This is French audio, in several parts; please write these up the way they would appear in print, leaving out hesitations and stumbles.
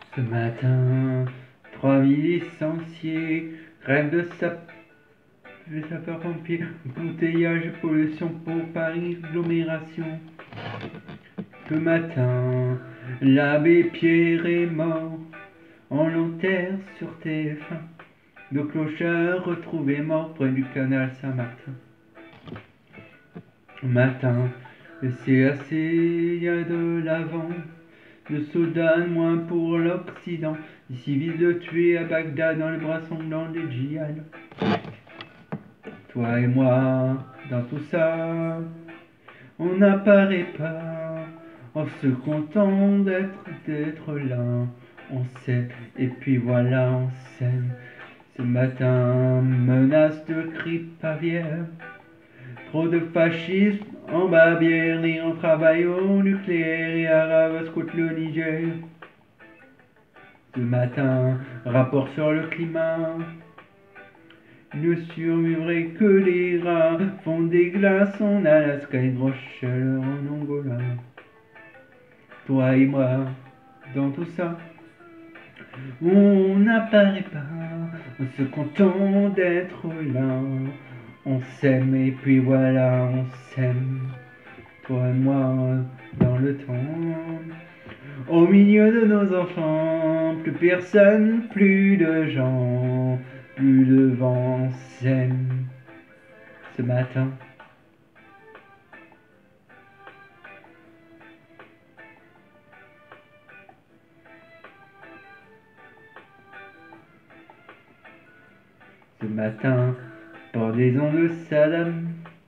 Ce matin, 3000 licenciés, grève de sapeurs-pompiers, embouteillage, pollution pour Paris, agglomération. Ce matin, l'abbé Pierre est mort, en l'enterre sur TF1. Le clochard retrouvé mort près du canal Saint-Martin. Ce matin, le CAC y a de l'avant. Le soldat moins pour l'Occident, les civils de tuer à Bagdad dans les bras sanglants des djihad. Toi et moi, dans tout ça, on n'apparaît pas, on se contente d'être là, on sait, et puis voilà, on s'aime. Ce matin, menace de grippe aviaire, trop de fascisme en Bavière, l'Iran travaille au nucléaire et Arabes scoutent le Niger. Ce matin, rapport sur le climat. Ne survivrait que les rats font des glaces en Alaska et grosse chaleur en Angola. Toi et moi, dans tout ça, on n'apparaît pas, on se contente d'être là. On s'aime et puis voilà, on s'aime. Toi et moi, dans le temps. Au milieu de nos enfants, plus personne, plus de gens, plus de vent, on s'aime. Ce matin, pendaison de Saddam.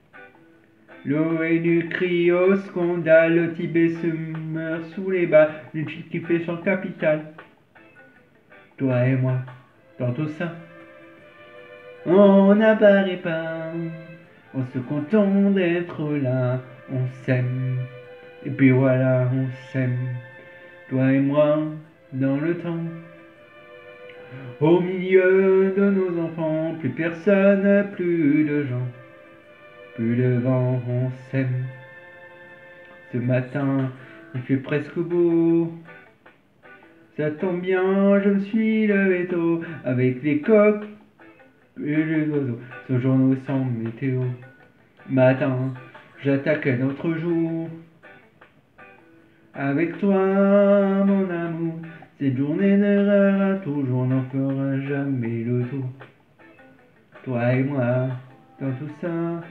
L'ONU crie au scandale, le Tibet se meurt sous les balles, le qui fait son capital. Toi et moi, dans tout ça, on n'apparaît pas, on se contente d'être là, on s'aime, et puis voilà, on s'aime. Toi et moi, dans le temps, au milieu de nos enfants, plus personne, plus de gens, plus de vent, on s'aime. Ce matin, il fait presque beau. Ça tombe bien, je me suis levé tôt, avec les coqs et les oiseaux. Ce journaux sans météo. Matin, j'attaque un autre jour. Avec toi, mon amour, cette journée n'errera toujours, n'en fera jamais le tour. Toi et moi, dans tout ça,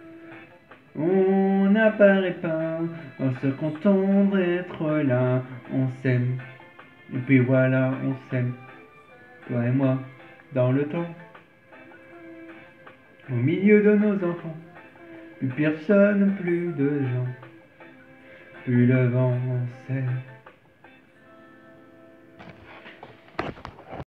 on n'apparaît pas, on se contente d'être là, on s'aime, et puis voilà, on s'aime. Toi et moi, dans le temps, au milieu de nos enfants, plus personne, plus de gens, plus le vent, on s'aime.